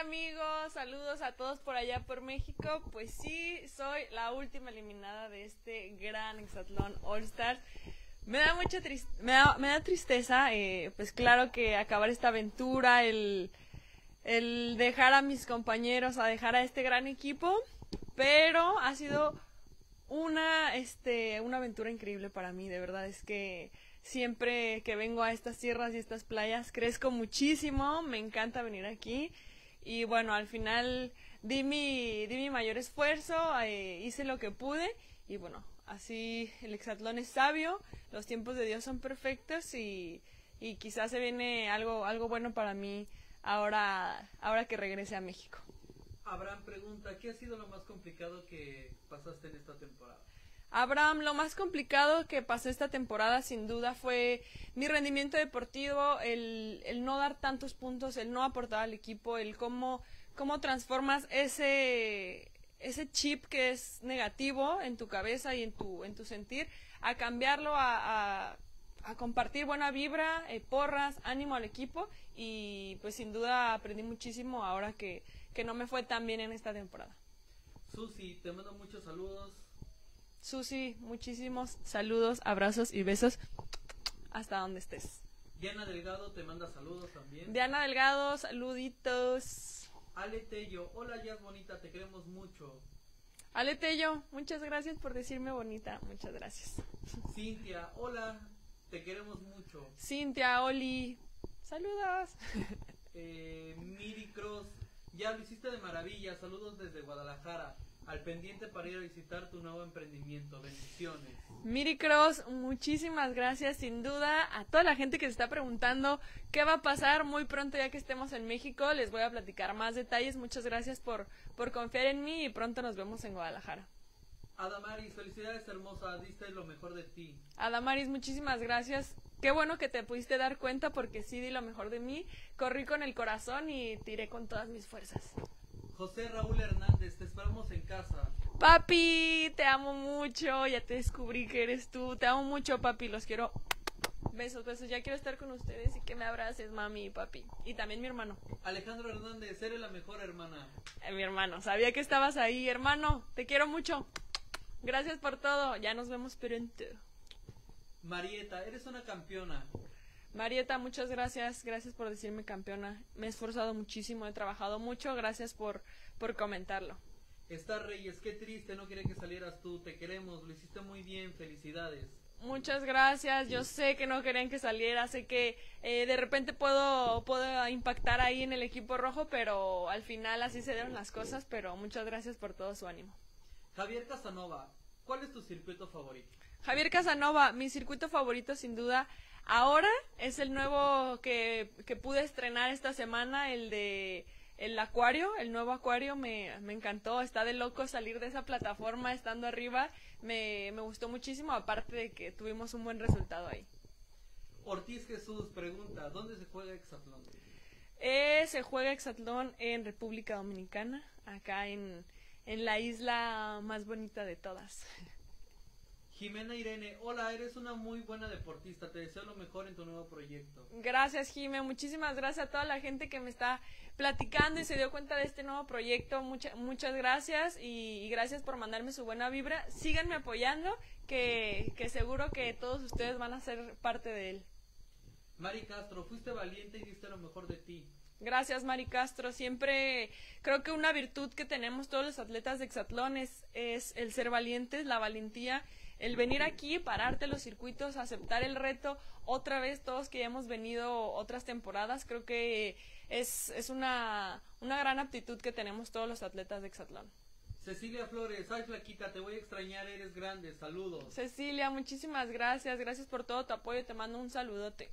amigos? Saludos a todos por allá por México. Pues sí, soy la última eliminada de este gran Hexatlón All Stars. Me da me da tristeza, pues claro que acabar esta aventura, el dejar a mis compañeros, a dejar a este gran equipo, pero ha sido una aventura increíble para mí, de verdad. Es que siempre que vengo a estas tierras y estas playas crezco muchísimo, me encanta venir aquí y bueno, al final di mi mayor esfuerzo, hice lo que pude y bueno, así el hexatlón es sabio, los tiempos de Dios son perfectos y quizás se viene algo bueno para mí ahora que regrese a México. Abraham pregunta, ¿qué ha sido lo más complicado que pasaste en esta temporada? Abraham, lo más complicado que pasé esta temporada sin duda fue mi rendimiento deportivo, el no dar tantos puntos, el no aportar al equipo, el cómo transformas ese chip que es negativo en tu cabeza y en tu sentir, a cambiarlo a compartir buena vibra, porras, ánimo al equipo y pues sin duda aprendí muchísimo ahora que no me fue tan bien en esta temporada. Susi, te mando muchos saludos. Susi, muchísimos saludos, abrazos y besos hasta donde estés. Diana Delgado te manda saludos también. Diana Delgado, saluditos. Ale Tello, hola Jazz bonita, te queremos mucho. Ale Tello, muchas gracias por decirme bonita, muchas gracias. Cintia, hola, te queremos mucho. Cintia, Oli, saludos. Miri Cross, ya lo hiciste de maravilla, saludos desde Guadalajara. Al pendiente para ir a visitar tu nuevo emprendimiento. Bendiciones. Miri Cross, muchísimas gracias. Sin duda, a toda la gente que se está preguntando qué va a pasar muy pronto ya que estemos en México, les voy a platicar más detalles. Muchas gracias por confiar en mí y pronto nos vemos en Guadalajara. Adamaris, felicidades hermosa, diste lo mejor de ti. Adamaris, muchísimas gracias. Qué bueno que te pudiste dar cuenta porque sí di lo mejor de mí. Corrí con el corazón y tiré con todas mis fuerzas. José Raúl Hernández, te esperamos en casa. Papi, te amo mucho, ya te descubrí que eres tú. Te amo mucho, papi, los quiero. Besos, besos, ya quiero estar con ustedes y que me abraces, mami y papi. Y también mi hermano. Alejandro Hernández, eres la mejor hermana. Mi hermano, sabía que estabas ahí, hermano, te quiero mucho. Gracias por todo, ya nos vemos pronto. Marieta, eres una campeona. Marieta, muchas gracias, gracias por decirme campeona. Me he esforzado muchísimo, he trabajado mucho, gracias por comentarlo. Star Reyes, qué triste, no quería que salieras tú, te queremos, lo hiciste muy bien, felicidades. Muchas gracias, yo sé que no querían que saliera, sé que de repente puedo impactar ahí en el equipo rojo, pero al final así se dieron las cosas, pero muchas gracias por todo su ánimo. Javier Casanova, ¿cuál es tu circuito favorito? Javier Casanova, mi circuito favorito sin duda ahora es el nuevo que pude estrenar esta semana, el acuario, el nuevo acuario, me encantó, está de loco salir de esa plataforma estando arriba, me gustó muchísimo, aparte de que tuvimos un buen resultado ahí. Ortiz Jesús pregunta, ¿dónde se juega hexatlón? Se juega hexatlón en República Dominicana, acá en la isla más bonita de todas. Jimena Irene, hola, eres una muy buena deportista, te deseo lo mejor en tu nuevo proyecto. Gracias, Jimena, muchísimas gracias a toda la gente que me está platicando y se dio cuenta de este nuevo proyecto, muchas gracias y gracias por mandarme su buena vibra, síganme apoyando, que seguro que todos ustedes van a ser parte de él. Mari Castro, fuiste valiente y diste lo mejor de ti. Gracias, Mari Castro. Siempre creo que una virtud que tenemos todos los atletas de hexatlón es el ser valientes, la valentía, el venir aquí, pararte los circuitos, aceptar el reto. Otra vez, todos que ya hemos venido otras temporadas, creo que es una gran aptitud que tenemos todos los atletas de hexatlón. Cecilia Flores, ay flaquita, te voy a extrañar, eres grande, saludos. Cecilia, muchísimas gracias, gracias por todo tu apoyo, te mando un saludote.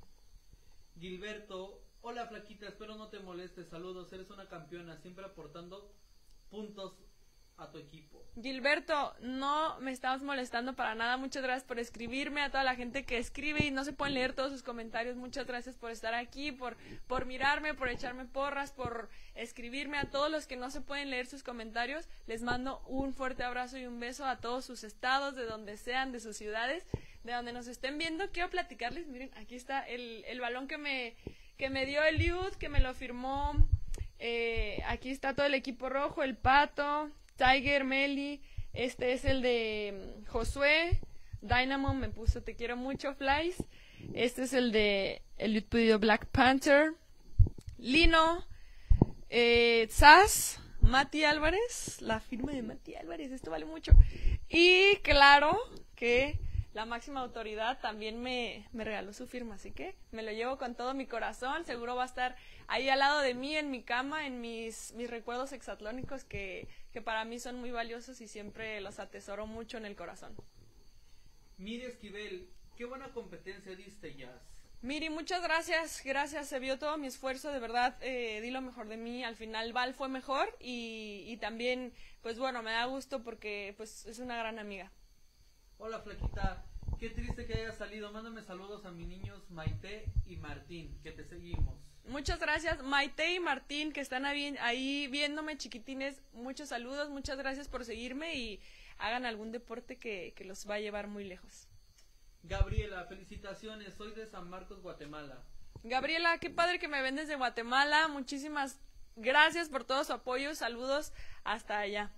Gilberto, hola flaquita, espero no te molestes, saludos, eres una campeona, siempre aportando puntos a tu equipo. Gilberto, no me estabas molestando para nada, muchas gracias por escribirme, a toda la gente que escribe y no se pueden leer todos sus comentarios, muchas gracias por estar aquí, por mirarme, por echarme porras, por escribirme, a todos los que no se pueden leer sus comentarios, les mando un fuerte abrazo y un beso a todos sus estados, de donde sean, de sus ciudades, de donde nos estén viendo. Quiero platicarles, miren, aquí está el balón que me dio Eliud, que me lo firmó Aquí está todo el equipo rojo, el Pato, Tiger, Meli, este es el de Josué, Dynamo me puso te quiero mucho, Flies, este es el de el pedido Black Panther, Lino, Sass, Mati Álvarez, la firma de Mati Álvarez, esto vale mucho, y claro que la máxima autoridad también me regaló su firma, así que me lo llevo con todo mi corazón, seguro va a estar ahí al lado de mí, en mi cama, en mis recuerdos exatlónicos que para mí son muy valiosos y siempre los atesoro mucho en el corazón. Miri Esquivel, qué buena competencia diste, Jazz. Miri, muchas gracias, se vio todo mi esfuerzo, de verdad, di lo mejor de mí, al final Val fue mejor y también, pues bueno, me da gusto porque pues es una gran amiga. Hola Flaquita, qué triste que hayas salido, mándame saludos a mis niños Maite y Martín, que te seguimos. Muchas gracias Maite y Martín que están ahí viéndome, chiquitines, muchos saludos, muchas gracias por seguirme y hagan algún deporte que los va a llevar muy lejos. Gabriela, felicitaciones, soy de San Marcos, Guatemala. Gabriela, qué padre que me ven desde Guatemala, muchísimas gracias por todo su apoyo, saludos hasta allá.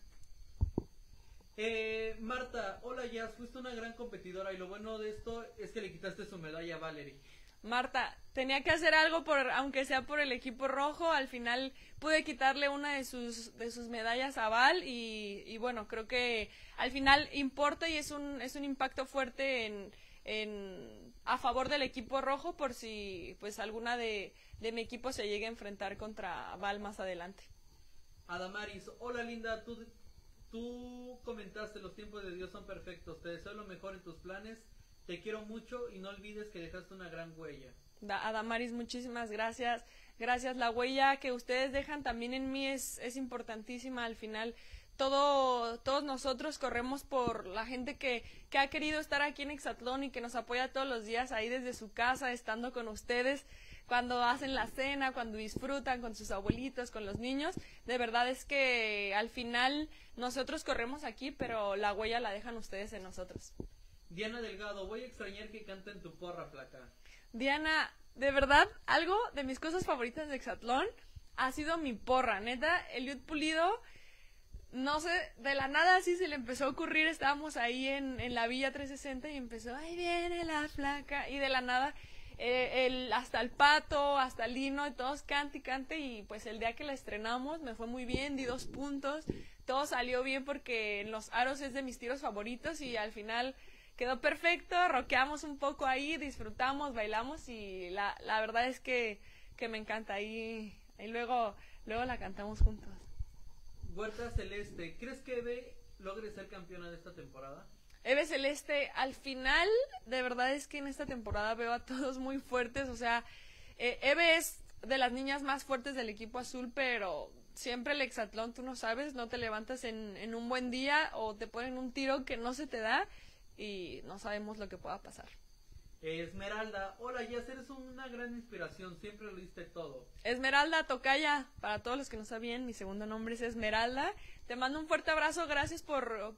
Marta, hola Jazz, fuiste una gran competidora y lo bueno de esto es que le quitaste su medalla a Valerie. Marta, tenía que hacer algo aunque sea por el equipo rojo, al final pude quitarle una de sus medallas a Val y bueno, creo que al final importa y es un impacto fuerte a favor del equipo rojo por si pues alguna de mi equipo se llegue a enfrentar contra Val más adelante. Adamaris, hola linda, tú comentaste los tiempos de Dios son perfectos, te deseo lo mejor en tus planes. Te quiero mucho y no olvides que dejaste una gran huella. Adamaris, muchísimas gracias. Gracias, la huella que ustedes dejan también en mí es importantísima. Al final, todos nosotros corremos por la gente que ha querido estar aquí en Exatlón y que nos apoya todos los días ahí desde su casa, estando con ustedes, cuando hacen la cena, cuando disfrutan con sus abuelitos, con los niños. De verdad es que al final nosotros corremos aquí, pero la huella la dejan ustedes en nosotros. Diana Delgado, voy a extrañar que canten tu porra, Flaca. Diana, de verdad, algo de mis cosas favoritas de Exatlón ha sido mi porra, neta, Eliud Pulido, no sé, de la nada así se le empezó a ocurrir, estábamos ahí en la Villa 360 y empezó, ahí viene la Flaca, y de la nada, hasta el Pato, hasta el Lino, y todos cante y cante, y pues el día que la estrenamos me fue muy bien, di 2 puntos, todo salió bien porque en los aros es de mis tiros favoritos y al final quedó perfecto, rockeamos un poco ahí, disfrutamos, bailamos y la verdad es que me encanta. Y luego la cantamos juntos. Huerta Celeste, ¿crees que Eve logre ser campeona de esta temporada? Eve Celeste, al final, de verdad es que en esta temporada veo a todos muy fuertes. O sea, Eve es de las niñas más fuertes del equipo azul, pero siempre el Exatlón, tú no sabes, no te levantas en un buen día o te ponen un tiro que no se te da. Y no sabemos lo que pueda pasar. Esmeralda, hola, ya eres una gran inspiración, siempre lo diste todo. Esmeralda Tocaya, para todos los que no sabían, mi segundo nombre es Esmeralda. Te mando un fuerte abrazo, gracias por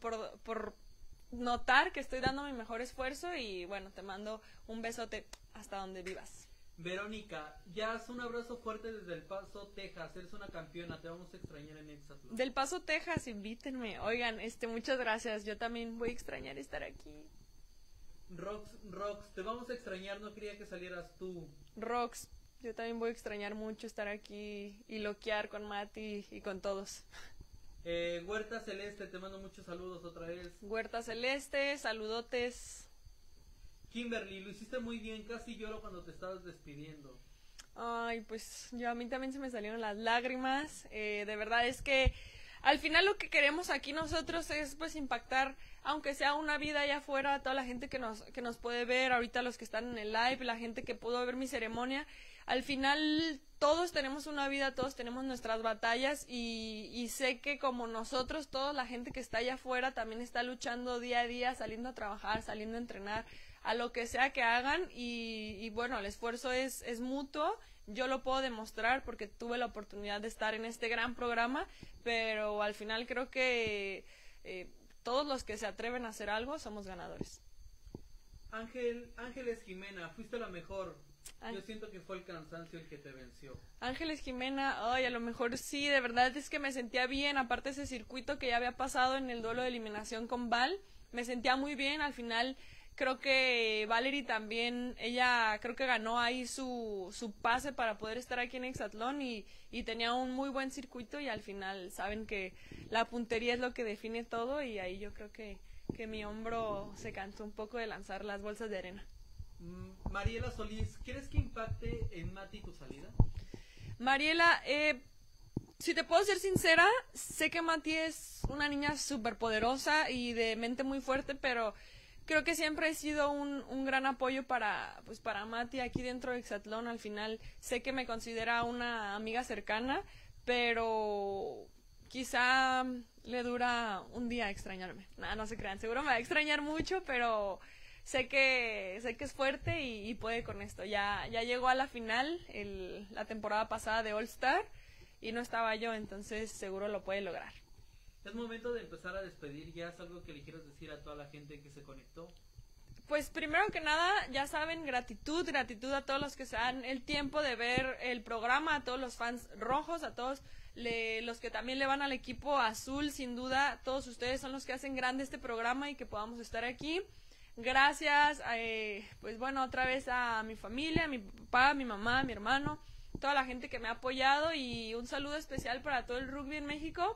notar que estoy dando mi mejor esfuerzo y bueno, te mando un besote hasta donde vivas. Verónica, Jazz, un abrazo fuerte desde El Paso, Texas, eres una campeona, te vamos a extrañar en Exatlón. Del Paso, Texas, invítenme. Oigan, muchas gracias, yo también voy a extrañar estar aquí. Rox, te vamos a extrañar, no quería que salieras tú. Rox, yo también voy a extrañar mucho estar aquí y loquear con Mati y con todos. Huerta Celeste, te mando muchos saludos otra vez. Huerta Celeste, saludotes. Kimberly, lo hiciste muy bien, casi lloro cuando te estabas despidiendo. Ay, pues a mí también se me salieron las lágrimas. De verdad es que al final lo que queremos aquí nosotros es pues impactar, aunque sea una vida allá afuera, toda la gente que nos puede ver, ahorita los que están en el live, la gente que pudo ver mi ceremonia. Al final todos tenemos una vida, todos tenemos nuestras batallas y sé que como nosotros, toda la gente que está allá afuera también está luchando día a día, saliendo a trabajar, saliendo a entrenar, a lo que sea que hagan y bueno, el esfuerzo es mutuo. Yo lo puedo demostrar porque tuve la oportunidad de estar en este gran programa, pero al final creo que todos los que se atreven a hacer algo somos ganadores. Ángeles Jimena, fuiste la mejor. Yo siento que fue el cansancio el que te venció. Ángeles Jimena, ay, a lo mejor sí, de verdad es que me sentía bien, aparte ese circuito que ya había pasado en el duelo de eliminación con Val, me sentía muy bien, al final creo que Valerie también, ella creo que ganó ahí su pase para poder estar aquí en Hexatlón y tenía un muy buen circuito y al final saben que la puntería es lo que define todo y ahí yo creo que mi hombro se cansó un poco de lanzar las bolsas de arena. Mariela Solís, ¿crees que impacte en Mati tu salida? Mariela, si te puedo ser sincera, sé que Mati es una niña súper poderosa y de mente muy fuerte, pero creo que siempre he sido un gran apoyo para Mati aquí dentro de Hexatlón. Al final sé que me considera una amiga cercana, pero quizá le dura un día extrañarme. Nada, no se crean, seguro me va a extrañar mucho, pero sé que es fuerte y puede con esto. Ya llegó a la final la temporada pasada de All Star y no estaba yo, entonces seguro lo puede lograr. Es momento de empezar a despedir. ¿Ya es algo que le quieras decir a toda la gente que se conectó? Pues primero que nada, ya saben, gratitud a todos los que se dan el tiempo de ver el programa, a todos los fans rojos, a todos los que también le van al equipo azul, sin duda, todos ustedes son los que hacen grande este programa y que podamos estar aquí. Gracias, pues bueno, otra vez a mi familia, a mi papá, a mi mamá, a mi hermano, toda la gente que me ha apoyado y un saludo especial para todo el rugby en México.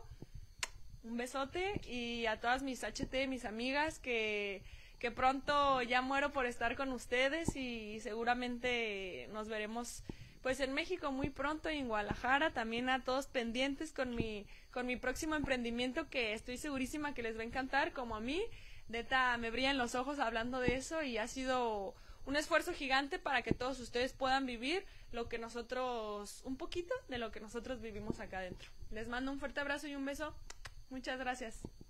Un besote y a todas mis HT, mis amigas, que pronto ya muero por estar con ustedes y seguramente nos veremos pues en México muy pronto y en Guadalajara. También a todos pendientes con mi próximo emprendimiento que estoy segurísima que les va a encantar como a mí. Neta, me brillan los ojos hablando de eso y ha sido un esfuerzo gigante para que todos ustedes puedan vivir lo que nosotros, un poquito de lo que nosotros vivimos acá adentro. Les mando un fuerte abrazo y un beso. Muchas gracias.